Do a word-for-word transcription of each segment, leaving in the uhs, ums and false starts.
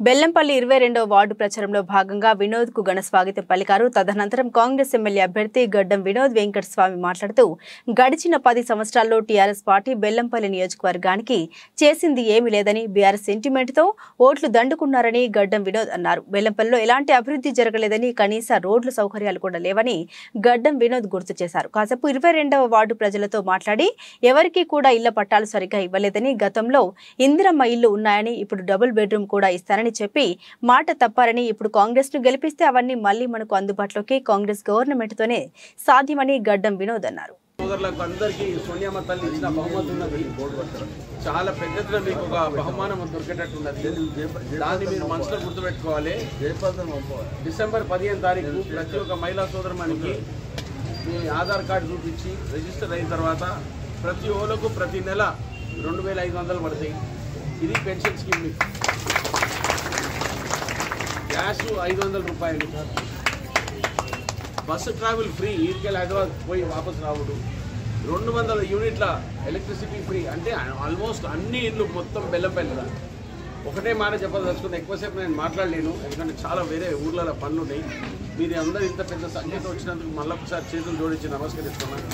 బెల్లంపల్లి ఇరవై రెండవ వార్డు ప్రచారంలో భాగంగా వినోద్ కు ఘన స్వాగతం పలికారు. తదనంతరం కాంగ్రెస్ ఎమ్మెల్యే అభ్యర్థి గడ్డం వినోద్ వెంకట స్వామి మాట్లాడుతూ గడిచిన పది సంవత్సరాల్లో టీఆర్ఎస్ పార్టీ బెల్లంపల్లి నియోజకవర్గానికి చేసింది ఏమీ లేదని, బీఆర్ఎస్ సెంటిమెంట్ తో ఓట్లు దండుకున్నారని గడ్డం వినోద్ అన్నారు. బెల్లంపల్లిలో ఎలాంటి అభివృద్ధి జరగలేదని, కనీస రోడ్ల సౌకర్యాలు కూడా లేవని గడ్డం వినోద్ గుర్తు చేశారు. కాసేపు ఇరవై రెండవ వార్డు ప్రజలతో మాట్లాడి ఎవరికీ కూడా ఇళ్ల పట్టాలు సరిగ్గా ఇవ్వలేదని, గతంలో ఇందిరమ్మ ఇల్లు ఉన్నాయని, ఇప్పుడు డబుల్ బెడ్రూమ్ కూడా ఇస్తారని చెప్పి మాట తప్పారని, ఇప్పుడు కాంగ్రెస్ ను గెలిపిస్తే అవన్నీ మళ్లీ మనకు అందుబాటులోకి కాంగ్రెస్ గవర్నమెంట్ తోనే సాధ్యమని గడ్డం వినోద్ అన్నారు. అందరికీ సోనియామ్మ తల్లి ఇచ్చిన బహుమతి ఉన్నది. చాలా పెద్ద ఎత్తున మీకు ఒక బహుమానం దొరికేటట్టున్నది. దాన్ని మీరు మనసులో గుర్తుపెట్టుకోవాలి. డిసెంబర్ పదిహేను తారీఖు ప్రతి ఒక్క మహిళా సోదరుమణికి మీ ఆధార్ కార్డు చూపించి రిజిస్టర్ అయిన తర్వాత ప్రతి ఓలకు ప్రతి నెల రెండు వేల ఐదు వందలు పడతాయి. ఇది పెన్షన్ స్కీమ్. గ్యాస్ ఐదు వందల రూపాయలు, బస్సు ట్రావెల్ ఫ్రీ, ఈడికెళ్ళి హైదరాబాద్ పోయి వాపసు రావడం, రెండు వందల యూనిట్ల ఎలక్ట్రిసిటీ ఫ్రీ. అంటే ఆల్మోస్ట్ అన్ని ఇళ్ళు మొత్తం బెల్లంపల్లిలో. ఒకటే మాట చెప్పదలుచుకుంటే ఎక్కువసేపు నేను మాట్లాడలేను, ఎందుకంటే చాలా వేరే ఊర్లలో పనులు ఉన్నాయి. మీరు అందరూ ఇంత పెద్ద సంఖ్యతో వచ్చినందుకు మళ్ళీ ఒకసారి చేతులు జోడించి నమస్కరిస్తున్నాను.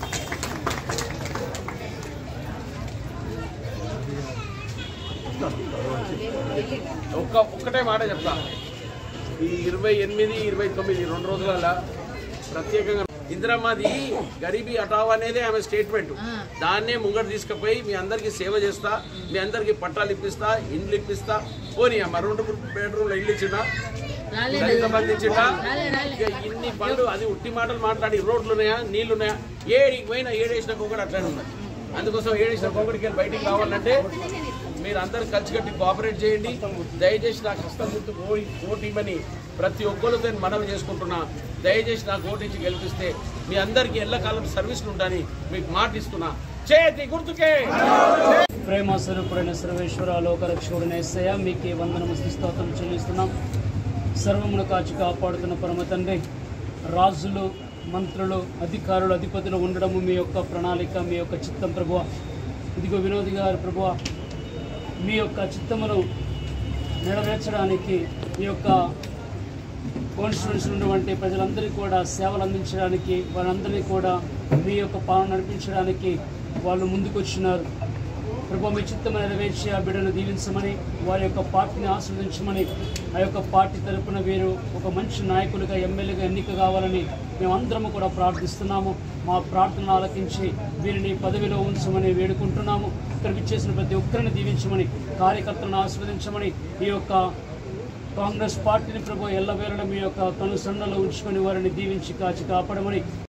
ఒక్క ఒక్కటే మాట చెప్తా, ఈ ఇరవై ఎనిమిది ఇరవై తొమ్మిది రెండు రోజులలో ప్రత్యేకంగా ఇందిరమ్మది గరీబీ హటావ్ అనేది ఆమె స్టేట్మెంట్. దాన్నే ముంగట తీసుకుపోయి మీ అందరికీ సేవ చేస్తా, మీ అందరికీ పట్టాలు ఇప్పిస్తా, ఇండ్లు ఇప్పిస్తా. పోనీ అమ్మ రెండు బెడ్రూమ్లో ఇల్లు ఇచ్చిందా, దళిత బంధు ఇచ్చిందా? ఇన్ని పనులు అది ఉట్టి మాటలు మాట్లాడి రోడ్లు ఉన్నాయా, నీళ్లు ఉన్నాయా? ఏడికి పోయినా ఏడేసిన కొంగడు అట్లనే ఉన్నది. అందుకోసం ఏడేసిన కొంగడికి వెళ్ళి బయటికి కావాలంటే మీరు అందరూ కలిసికట్టి కోఆపరేట్ చేయండి. దయచేసి నాకు హస్తం గుర్తు ఓటు ఇవ్వని ప్రతి ఒక్కరితో నేను మనవి చేసుకుంటున్నా. దయచేసి నాకు ఓటు ఇచ్చి గెలిపిస్తే మీ అందరికీ ఎల్లకాలం సర్వీసులు ఉంటాయని మీకు మాట ఇస్తున్నా. చేతి గుర్తుకే. ప్రేమ స్వరూపుడైన సర్వేశ్వర లోకరక్షకుడైన యేసయ్య మీకు వందనము స్తోత్రం చెల్లిస్తున్నాం. సర్వమును కాచి కాపాడుతున్న పరమ తండ్రి, రాజులు, మంత్రులు, అధికారులు, అధిపతులు ఉండడము మీ యొక్క ప్రణాళిక, మీ యొక్క చిత్తం ప్రభువ. ఇదిగో వినోద్ గారు ప్రభువ, మీ యొక్క చిత్తమును నెరవేర్చడానికి, మీ యొక్క కాన్స్టిట్యూన్సీ ఉన్నటువంటి ప్రజలందరికీ కూడా సేవలు అందించడానికి, వారందరినీ కూడా మీ యొక్క పాలన నడిపించడానికి వాళ్ళు ముందుకు వచ్చినారు. ప్రభు, మీ చిత్తము నెరవేర్చి ఆ బిడ్డను దీవించమని, వారి యొక్క పార్టీని ఆశీర్వదించమని, ఆ యొక్క పార్టీ తరపున వీరు ఒక మంచి నాయకులుగా, ఎమ్మెల్యేగా ఎన్నిక కావాలని మేమందరము కూడా ప్రార్థిస్తున్నాము. మా ప్రార్థనలు ఆలకించి వీరిని పదవిలో ఉంచమని వేడుకుంటున్నాము. ఇక్కడికి చేసిన ప్రతి ఒక్కరిని దీవించమని, కార్యకర్తలను ఆశీర్వదించమని, ఈ యొక్క కాంగ్రెస్ పార్టీని ప్రభు ఎల్లవేళ మీ యొక్క కనుసన్నలో ఉంచుకొని వారిని దీవించి కాచి కాపాడమని